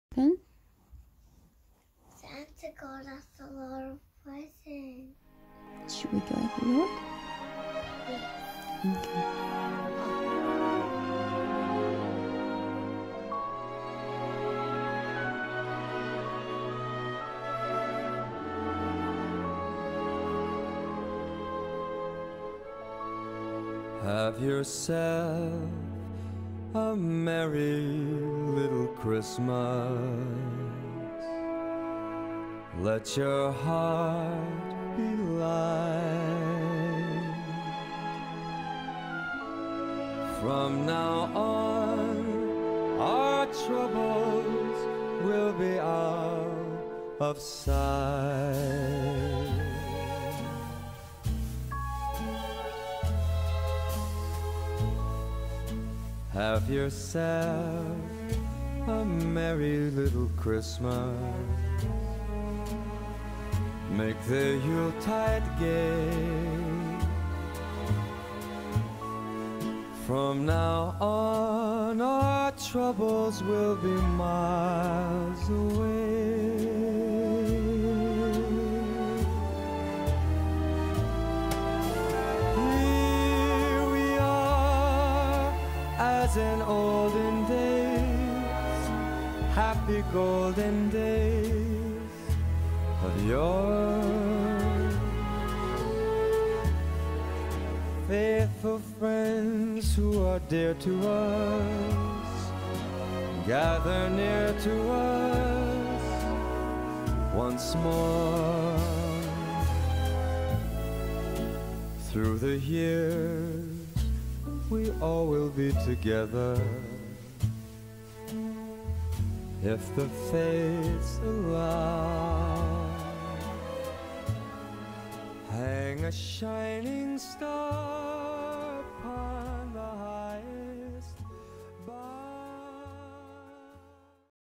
Pen? Santa got us a lot of presents. Should we go have a look? Yes. Okay. Have yourself a merry little Christmas. Let your heart be light. From now on, our troubles will be out of sight. Have yourself a merry little Christmas. Make the Yuletide gay. From now on, our troubles will be miles away. Here we are, as in olden days, happy golden days of yore. Faithful friends who are dear to us, gather near to us once more. Through the years, we all will be together, if the fates allow. Hang a shining star